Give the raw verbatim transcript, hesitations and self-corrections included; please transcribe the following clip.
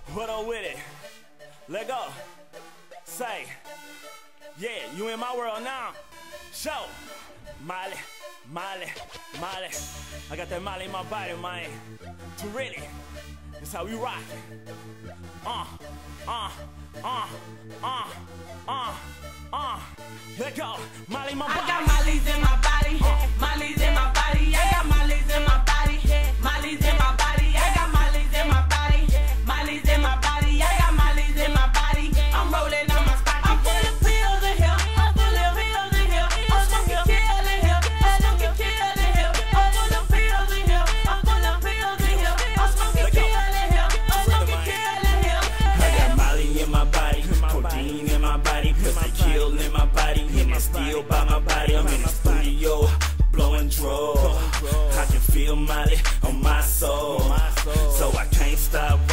What up with it? Let go. Say, yeah, you in my world now. Show. Molly, Molly, Molly. I got that Molly in my body, man. Too ready. That's how we rock. Uh, uh, uh, uh, uh, uh. Let go. Molly in my body. I got Molly's in my body. Uh. Molly's in my body. I got Molly's in my body. Molly's in my body. I got Molly's in my body. Molly's in my body. I got Molly's in my body. I'm rolling on my spot. I'm full of pills in here. I'm full of pills in here. I'm smoking kill in here. I'm smoking kill in here. I'm full of pills in here. I'm full of pills in here. I'm smoking kill in here. I'm smoking kill in here. I got Molly in my body, codeine in my body, pussy kill in my body, and it's still by my body. I'm in the studio, blowing draw. I can feel Molly on my soul, so I can't stop